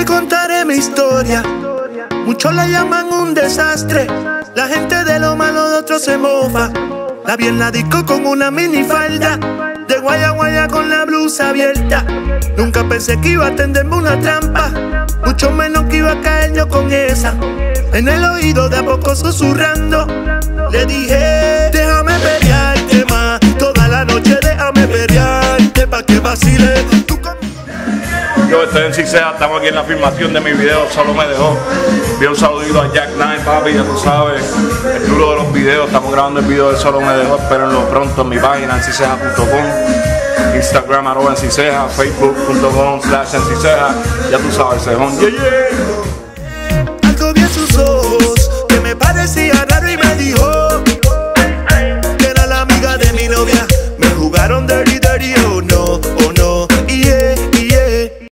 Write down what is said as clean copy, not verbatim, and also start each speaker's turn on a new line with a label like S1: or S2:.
S1: contaré mi historia. Muchos la llaman un desastre. La gente de lo malo de otros se mofa. La vi en la disco con una minifalda, de guaya guaya con la blusa abierta. Nunca pensé que iba a tenderme una trampa, mucho menos que iba a caer yo con esa. En el oído de a poco susurrando, le dije: déjame pelearte más, toda la noche déjame pelearte pa' que vacile.
S2: Yo estoy en Cicea, estamos aquí en la filmación de mi video Solo Me Dejó. Bien, un saludito a Jack Knight, papi, ya tú sabes, el duro de los videos. Estamos grabando el video de Solo Me Dejó, espérenlo pronto en mi página enciceja.com, Instagram @enciceja, facebook.com/enciceja, ya tú sabes, cejón. Yeah, yeah.